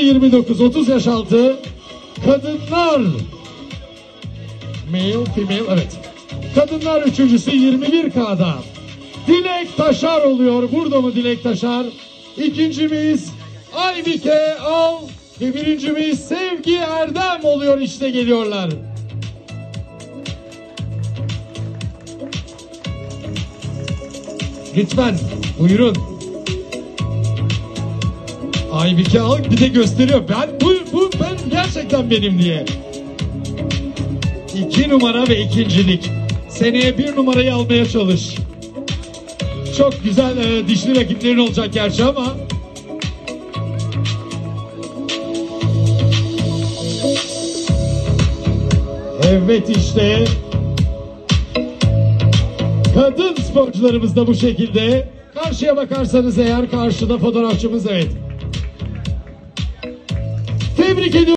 29, 30 yaş altı kadınlar. Male, female, evet. Kadınlar üçüncüsü 21K'da. Dilek Taşar oluyor. Burada mı Dilek Taşar? İkincimiz Aybike Al ve birincimiz Sevgi Erdem oluyor. İşte geliyorlar. Lütfen buyurun. Aybike Al bir de gösteriyor. Ben gerçekten benim diye. 2 numara ve ikincilik. Seneye 1 numarayı almaya çalış. Çok güzel dişli rakiplerin olacak gerçi ama. Evet işte. Kadın sporcularımız da bu şekilde. Karşıya bakarsanız eğer karşıda fotoğrafçımız, evet. Tebrik ediyorum.